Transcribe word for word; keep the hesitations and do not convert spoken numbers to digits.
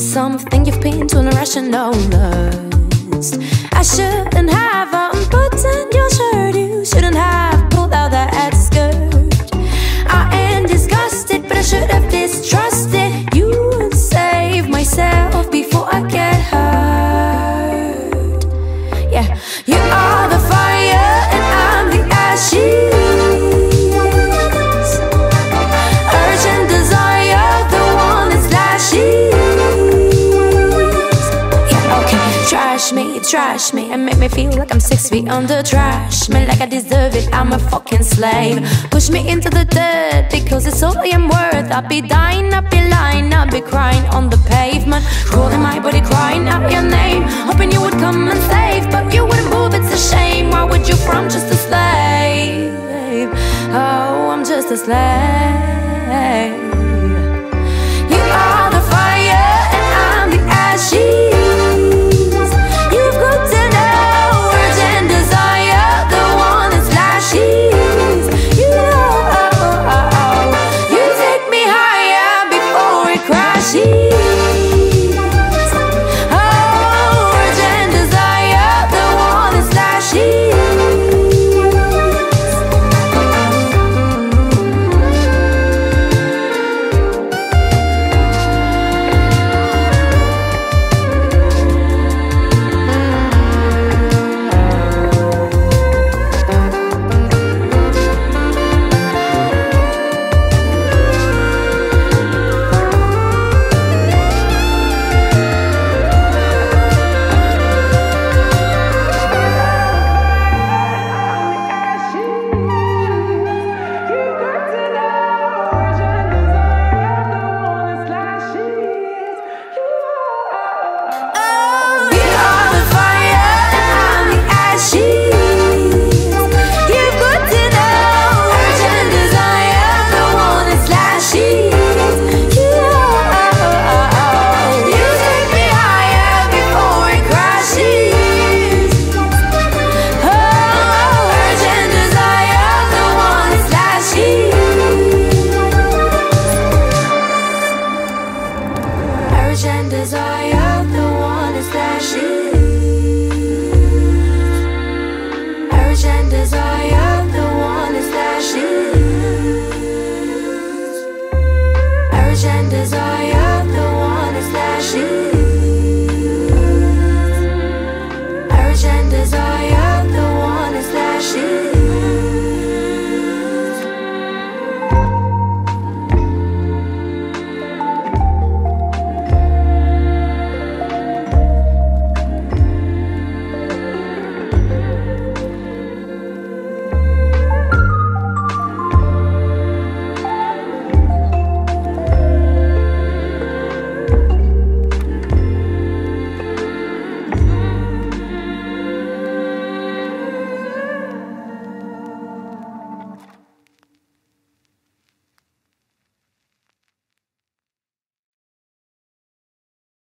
something you've been to an irrational lust. I shouldn't have unbuttoned your shirt. You shouldn't have pulled out that skirt. I am disgusted, but I should have distrusted you and save myself before I get hurt. Yeah, you are the fire and I'm the ashes. Urgent desire, the one that slashes. Yeah, okay. Trash me, trash me, and make me feel like I'm six feet under. Trash me like I deserve it, I'm a fucking slave. Push me into the dirt, because it's all I am worth. I'll be dying, I'll be lying, I'll be crying on the pavement, crawling my body, crying out your name, hoping you would come and save, but you wouldn't move, it's a shame. Why would you? For I'm just a slave. Oh, I'm just a slave. You are the fire and I'm the ashes. Urgent desire, the one is flashing. Urgent desire, the one is flashing. Urgent desire.